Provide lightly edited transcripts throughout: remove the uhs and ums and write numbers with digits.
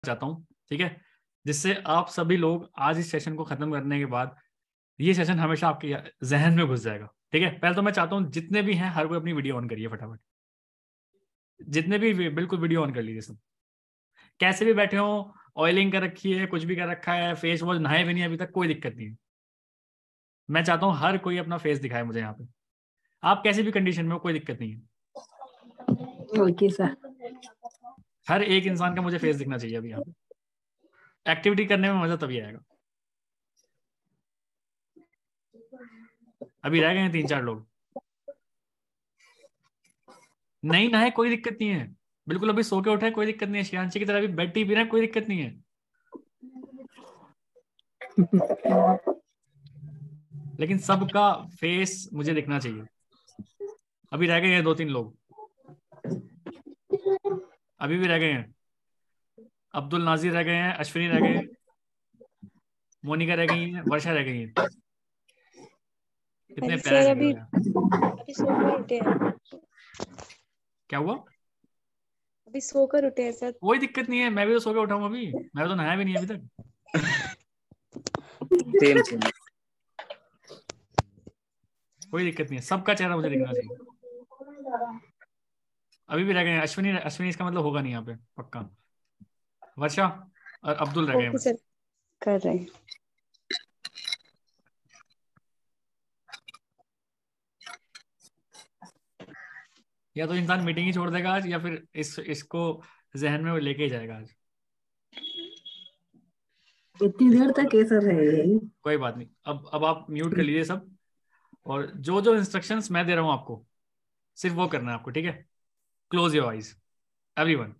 चाहता हूँ, ठीक है, जिससे आप सभी लोग आज इस सेशन को खत्म करने के बाद ये सेशन हमेशा आपके जहन में घुस जाएगा। ठीक है, पहले तो मैं चाहता हूँ जितने भी हैं हर कोई अपनी वीडियो ऑन करिए फटाफट, जितने भी बिल्कुल वीडियो ऑन कर लीजिए सब, कैसे भी बैठे हो, ऑयलिंग कर रखी है, कुछ भी कर रखा है, फेस वॉश, नहाए भी नहीं अभी तक, कोई दिक्कत नहीं है। मैं चाहता हूँ हर कोई अपना फेस दिखाए मुझे यहाँ पे, आप कैसी भी कंडीशन में हो कोई दिक्कत नहीं है। Okay sir. हर एक इंसान का मुझे फेस दिखना चाहिए अभी यहाँ पे, एक्टिविटी करने में मजा तभी आएगा। अभी रह गए हैं 3-4 लोग, नहीं नहाए कोई दिक्कत नहीं है, बिल्कुल अभी सो के उठे कोई दिक्कत नहीं है, शियांशी की तरह अभी बेड टी पी रहे हैं कोई दिक्कत नहीं है, लेकिन सबका फेस मुझे दिखना चाहिए। अभी रह गए हैं 2-3 लोग, अभी भी रह गए हैं, अब्दुल नाजिर रह गए हैं, अश्विनी रह गए हैं, मोनिका रह गई है, वर्षा रह गई है। कितने अरे प्यारे सर लग रहे हो यार। अभी सोकर उठे हैं। क्या हुआ? अभी सोकर उठे हैं सर। कोई दिक्कत नहीं है, मैं भी तो सो के उठा हूँ अभी, मैं तो नहाया भी नहीं अभी तक। कोई दिक्कत नहीं है, सबका चेहरा मुझे दिखना चाहिए। अभी भी रह गए हैं अश्विनी, अश्विनी इसका मतलब होगा नहीं यहाँ पे पक्का, वर्षा और अब्दुल रह गए हैं ओके बस। सर, कर रहे हैं। या तो इंसान मीटिंग ही छोड़ देगा आज, या फिर इसको जहन में वो लेके ही जाएगा आज। इतनी देर तक कैसा रहे? कोई बात नहीं, अब आप म्यूट कर लीजिए सब, और जो जो इंस्ट्रक्शंस मैं दे रहा हूँ आपको सिर्फ वो करना है आपको, ठीक है। क्लोज योर आइज एवरीवन,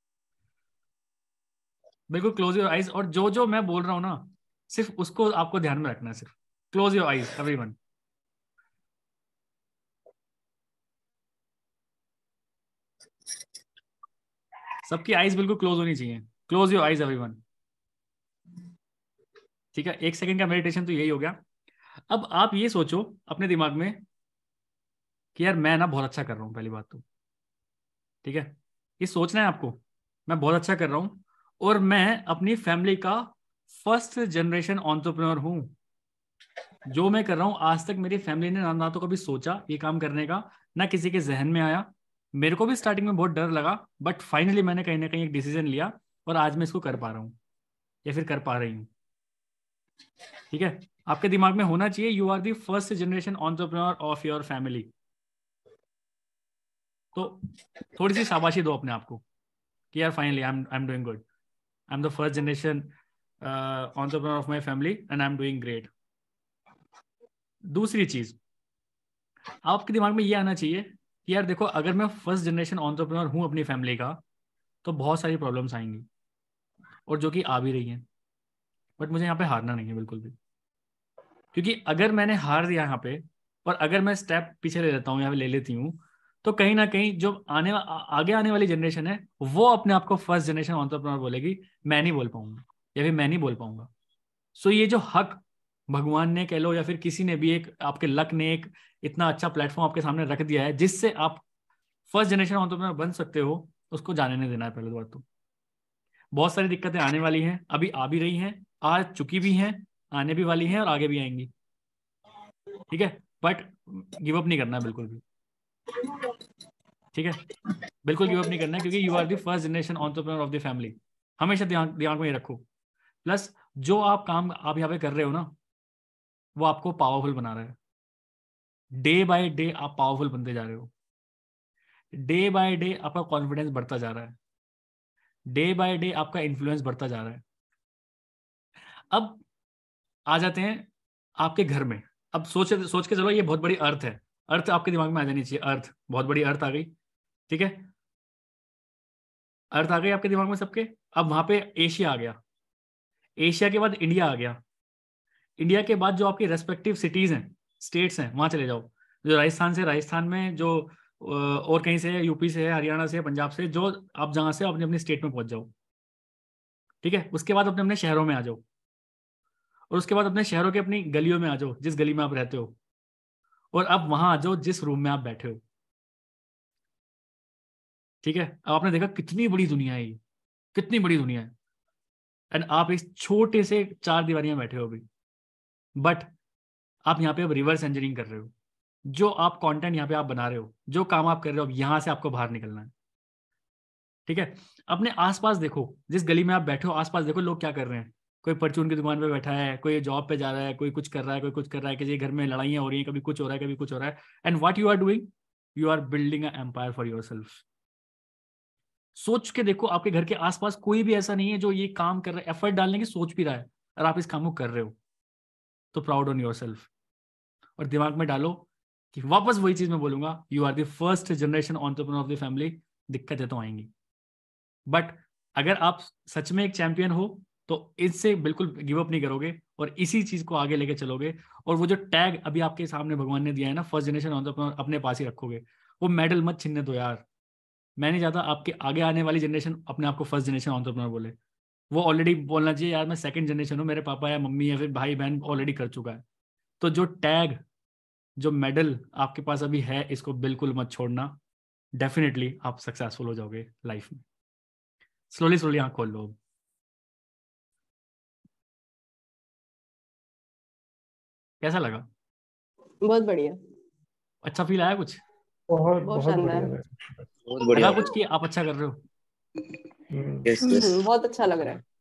बिल्कुल क्लोज योर आइज, और जो जो मैं बोल रहा हूँ ना सिर्फ उसको आपको ध्यान में रखना है, सिर्फ क्लोज योर आइज एवरीवन। सबकी आइज बिल्कुल क्लोज होनी चाहिए, क्लोज योर आइज एवरीवन। ठीक है, 1 सेकंड का मेडिटेशन तो यही हो गया। अब आप ये सोचो अपने दिमाग में कि यार मैं ना बहुत अच्छा कर रहा हूँ, पहली बात तो, ठीक है, ये सोचना है आपको, मैं बहुत अच्छा कर रहा हूँ और मैं अपनी फैमिली का फर्स्ट जनरेशन एंटरप्रेन्योर हूँ। जो मैं कर रहा हूँ आज तक मेरी फैमिली ने ना तो कभी सोचा ये काम करने का, ना किसी के जहन में आया। मेरे को भी स्टार्टिंग में बहुत डर लगा, बट फाइनली मैंने कहीं ना कहीं एक डिसीजन लिया और आज मैं इसको कर पा रहा हूँ, या फिर कर पा रही हूँ। ठीक है, आपके दिमाग में होना चाहिए you are the first generation entrepreneur of your family. तो थोड़ी सी शाबाशी दो अपने आप को कि यार finally I am doing good, I am the first generation entrepreneur of my family and I am doing great. दूसरी चीज, आपके दिमाग में ये आना चाहिए कि यार देखो, अगर मैं फर्स्ट जनरेशन एंटरप्रेन्योर हूँ अपनी फैमिली का, तो बहुत सारी प्रॉब्लम्स आएंगी, और जो कि आ भी रही हैं, बट मुझे यहाँ पे हारना नहीं है बिल्कुल भी, क्योंकि अगर मैंने हार दिया यहाँ पे और अगर मैं स्टेप पीछे ले लेता हूँ या ले लेती हूँ, तो कहीं ना कहीं जो आगे आने वाली जनरेशन है वो अपने आप को फर्स्ट जनरेशन एंटरप्रेन्योर बोलेगी, मैं नहीं बोल पाऊंगा या फिर मैं नहीं बोल पाऊंगा। सो ये जो हक भगवान ने कह लो या फिर किसी ने भी, एक आपके लक ने एक इतना अच्छा प्लेटफॉर्म आपके सामने रख दिया है जिससे आप फर्स्ट जनरेशन एंटरप्रेन्योर बन सकते हो, उसको जाने नहीं देना है पहले बात तो। बहुत सारी दिक्कतें आने वाली हैं, अभी आ भी रही हैं, आ चुकी भी हैं, आने भी वाली हैं और आगे भी आएंगी, ठीक है, बट गिव अप नहीं करना है बिल्कुल भी, ठीक है, बिल्कुल गिव अप नहीं करना है, क्योंकि you are the first generation entrepreneur of the family. हमेशा दिमाग में ये रखो। प्लस जो आप काम आप यहाँ पे कर रहे हो ना, वो आपको पावरफुल बना रहा है। डे बाय डे आप पावरफुल बनते जा रहे हो, डे बाय डे आपका कॉन्फिडेंस बढ़ता जा रहा है, डे बाय डे आपका इन्फ्लुएंस बढ़ता जा रहा है। अब आ जाते हैं आपके घर में। अब सोच के चलो, ये बहुत बड़ी अर्थ है, अर्थ आपके दिमाग में आ जानी चाहिए, अर्थ बहुत बड़ी अर्थ आ गई, ठीक है, अर्थ आ गई आपके दिमाग में सबके। अब वहां पे एशिया आ गया, एशिया के बाद इंडिया आ गया, इंडिया के बाद जो आपकी रेस्पेक्टिव सिटीज हैं, स्टेट्स हैं, वहां चले जाओ। जो राजस्थान से, राजस्थान में जो और कहीं से है, यूपी से है, हरियाणा से, पंजाब से, जो आप जहां से अपनी अपनी स्टेट में पहुंच जाओ, ठीक है। उसके बाद अपने अपने शहरों में आ जाओ, और उसके बाद अपने शहरों के अपनी गलियों में आ जाओ, जिस गली में आप रहते हो, और अब वहां आ जाओ जिस रूम में आप बैठे हो, ठीक है। अब आपने देखा कितनी बड़ी दुनिया है ये, कितनी बड़ी दुनिया है। एंड आप इस छोटे से 4 दीवारियां बैठे हो अभी, बट आप यहाँ पे अब रिवर्स इंजीनियरिंग कर रहे हो। जो आप कंटेंट यहाँ पे आप बना रहे हो, जो काम आप कर रहे हो, अब यहाँ से आपको बाहर निकलना है। ठीक है, अपने आसपास देखो, जिस गली में आप बैठे हो आसपास देखो लोग क्या कर रहे हैं। कोई परचून की दुकान पे बैठा है, कोई जॉब पे जा रहा है, कोई कुछ कर रहा है, कोई कुछ कर रहा है, किसी घर में लड़ाइयाँ हो रही हैं, कभी कुछ हो रहा है, कभी कुछ हो रहा है। And what you are doing, you are building a empire for yourself. सोच के देखो, आपके घर के आसपास कोई भी ऐसा नहीं है जो ये काम कर रहा है, एफर्ट डालने की सोच भी रहा है, और आप इस काम को कर रहे हो, तो प्राउड ऑन योरसेल्फ। और दिमाग में डालो कि वापस वही चीज मैं बोलूंगा, you are the first generation entrepreneur of the family. दिक्कतें तो आएंगी, बट अगर आप सच में एक चैंपियन हो तो इससे बिल्कुल गिव अप नहीं करोगे और इसी चीज को आगे लेके चलोगे। और वो जो टैग अभी आपके सामने भगवान ने दिया है ना, फर्स्ट जनरेशन एंटरप्रेन्योर, अपने पास ही रखोगे। वो मेडल मत छीनने दो यार। मैं नहीं चाहता आपके आगे आने वाली जनरेशन अपने आप को फर्स्ट जनरेशन एंटरप्रेन्योर बोले। वो ऑलरेडी बोलना चाहिए यार मैं सेकंड जनरेशन हूँ, मेरे पापा या मम्मी या फिर भाई बहन ऑलरेडी कर चुका है। तो जो टैग, जो मेडल आपके पास अभी है, इसको बिल्कुल मत छोड़ना। डेफिनेटली आप सक्सेसफुल हो जाओगे लाइफ में। स्लोली स्लोली आंख खोल लो। कैसा लगा? बहुत बढ़िया, अच्छा फील आया कुछ? बहुत बहुत बहुत शानदार। बढ़िया। बहुत बढ़िया। लगा कुछ कि आप अच्छा कर रहे हो? Yes yes. बहुत अच्छा लग रहा है।